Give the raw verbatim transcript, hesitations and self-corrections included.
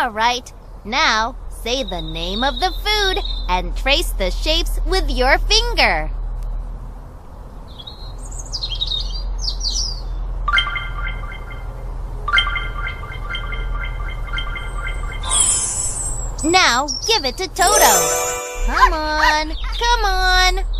All right, now say the name of the food and trace the shapes with your finger. Now give it to Toto. Come on, come on.